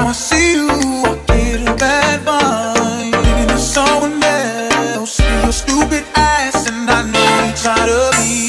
I see you, I get a bad vibe. It's someone else, see your stupid ass, and I know you try to be